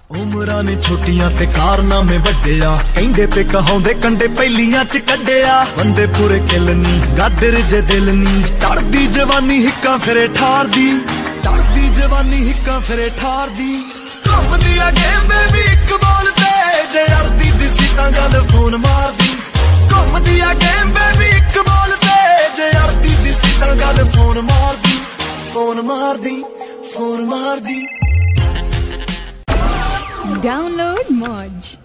ਉਮਰਾਂ ਨੇ ਛੋਟੀਆਂ ਤੇ ਕਾਰਨਾਮੇ ਵੱਡੇ ਆ, ਕਹਿੰਦੇ ਤੇ ਕਹਾਉਂਦੇ ਕੰਡੇ ਪਹਿਲੀਆਂ ਚ ਕੱਢਿਆ। ਬੰਦੇ ਪੂਰੇ ਕਿੱਲ ਨੀ ਗਾਡਰ ਜੇ ਦਿਲ ਨੀ, ਚੜਦੀ ਜਵਾਨੀ ਹਿੱਕਾਂ ਫਿਰੇ ਠਾਰਦੀ, ਚੜਦੀ ਜਵਾਨੀ ਹਿੱਕਾਂ ਫਿਰੇ ਠਾਰਦੀ। ਘੁੰਮਦੀ ਆ ਗੇਮ ਬੇਬੀ ਇੱਕ ਬੋਲ ਤੇ, ਜੇ ਅੜਦੀ ਦਿਸੀ ਤਾਂ ਗੱਲ ਫੋਨ ਮਾਰਦੀ। ਘੁੰਮਦੀ ਆ ਗੇਮ ਬੇਬੀ ਇੱਕ ਬੋਲ ਤੇ, ਜੇ ਅੜਦੀ ਦਿਸੀ ਤਾਂ ਗੱਲ ਫੋਨ ਮਾਰਦੀ, ਫੋਨ ਮਾਰਦੀ, ਫੋਨ ਮਾਰਦੀ। Download Moj.